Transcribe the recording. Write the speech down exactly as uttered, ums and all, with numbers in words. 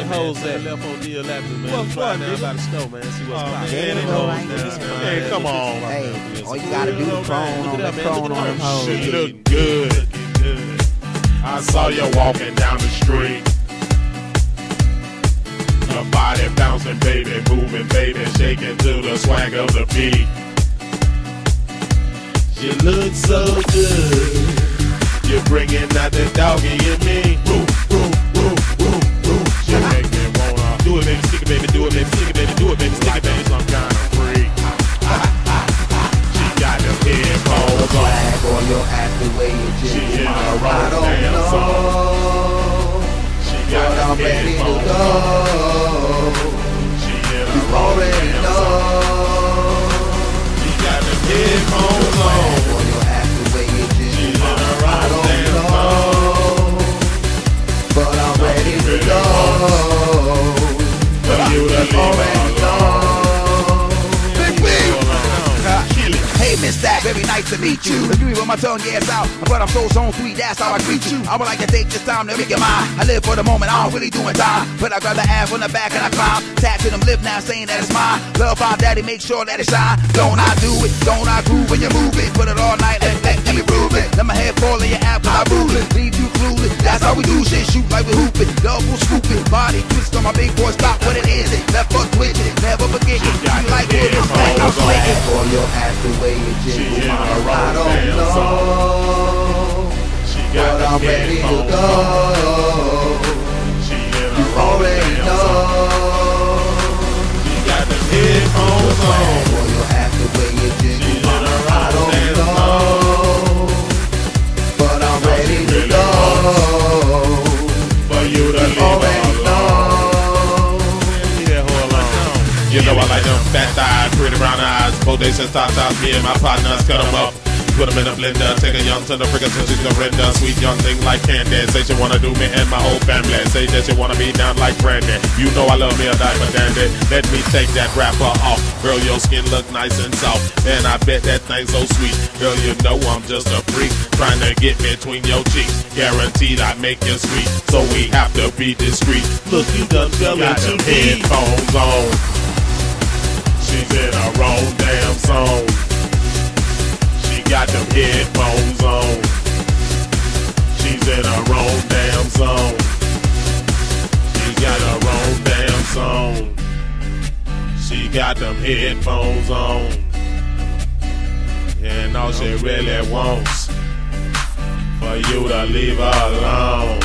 Hey, hoes that left on D L Avenue, man. What Just for, right now nigga? by the store, man. See what's Oh, poppin'. man, ain't no right there. Hey, come on. Hey, all you gotta do is prone on that prone on them hoes. She look good. Looking good. I saw you walking down the street. Your body bouncing, baby, moving, baby, shaking to the swag of the beat. You look so good. You're bringing out the doggy in me. Woo, woo, woo, woo, woo. You make me wanna Do it, baby, stick it, baby, do it, baby, stick it, baby, do it, baby, stick it, baby. some kind of freak. She got them headphones on. Flag on your ass the way you She just in I her own don't damn know, song. She got but them I'm ready to headphones go. on. She in You her own already damn know. song. She got them headphones on. Flag on your ass the way you just She in her I own don't damn know, song. but I'm ready to go. For you to leave Already her alone. Big B. Kill it. Hey, Miss That, very nice to meet you. If you hear my tongue, yeah, it's out. But I'm so zone three, that's how I greet you. I would like to take this time to make it mine. I live for the moment, I don't really do it time. But I grab the ass from the back and I climb. Tap to them lip now, saying that it's mine. Love our daddy, make sure that it shine. Don't I do it? Don't I groove when you move it? Put it all night, let, let, let me prove it. Let my head fall in your app, cause I rule it. Leave you clueless, that's how we do shit. Shoot like we hoop it, double scoop it. Body twist on my big boy, stop what it is. Left foot twitch it, never forget it. You like what it's like, I'm slicking. For your ass the way you She just in her I own don't damn know, song. She but got I'm them ready to headphones go. on. She in her You own already damn know. song. She got them headphones on. For your ass the way you She just in her I own don't damn know, song. but I'm No, she ready to really go. For you to leave Already her alone. Leave that hoe alone. You know I like them fat thighs, pretty brown eyes. Both days since top tops, me and my partners cut them up. Put them in a blender, take a young to the frickin' till she's gonna render. Sweet young thing like candy. Say she wanna do me and my whole family. Say that she wanna be down like Brandy. You know I love me a diaper dandy. Let me take that wrapper off. Girl, your skin look nice and soft. And I bet that thing's so sweet. Girl, you know I'm just a freak. Trying to get between your cheeks. Guaranteed I make you sweet. So we have to be discreet. Look, you done fell Got into them me. headphones on. She's in her own damn song. She got them headphones on. She's in her own damn song. She got her own damn song. She got them headphones on. And all she really wants for you to leave her alone.